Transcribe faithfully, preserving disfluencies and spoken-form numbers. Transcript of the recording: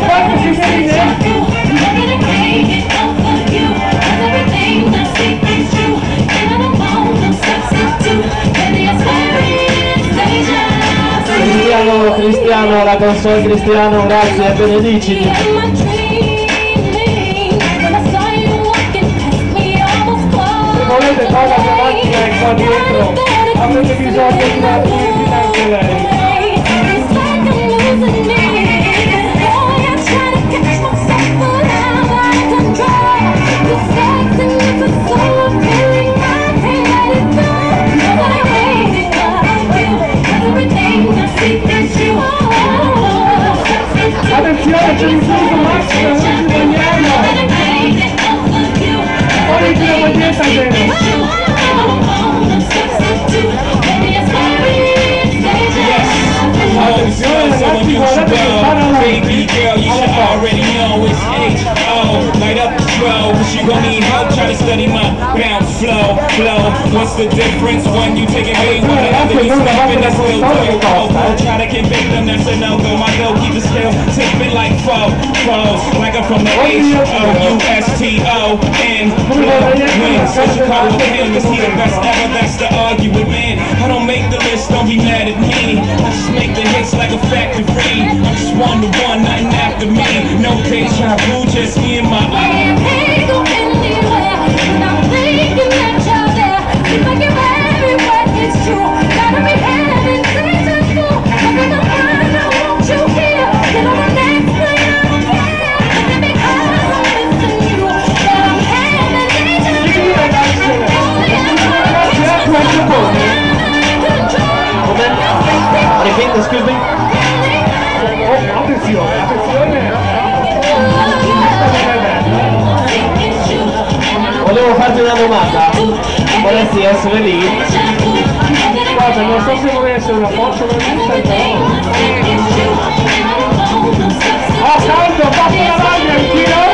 quante signorine? Cristiano, Cristiano, la console Cristiano, grazie e benediciti. Se volete cosa che avanti è qua dietro, avrete bisogno di una visita anche lei. Attenzione, c'è un punto massimo, non ci vogliamo! Fuori di la maglietta, bene! Attenzione ragazzi, guardate che fanno alla baby girl, you should already know it's H O. Light up the flow, but you gon' need help. Try to study my bounce flow, flow. What's the difference when you take it way one another? You snapping, that's still good. Try to convict them, that's a no-go. My dough keep the scale tipping like foe, foes. Like I'm from the H O U S T O N. Win, so Chicago him, is he the best ever? That's the argument, man. I don't make the list, don't be mad at me. I just make the hits like a factory. I'm just one to one, nothing after me. No deja vu, just me and my own. Hey, go anywhere, and I'm thinking that you're there. If I give everywhere, it's true. Gotta be having things to do. I'm in the mind, I want you here. Get on the next plane, I don't care. And because I'm missing you, that I'm having things to do. Repeat, excuse me. Oh, attenzione, attenzione. Volevo farti una domanda. Vorresti essere lì? Guarda, non so se vuoi essere una forza o una però. Ah, caldo, ho fatto la maglia, anch'io.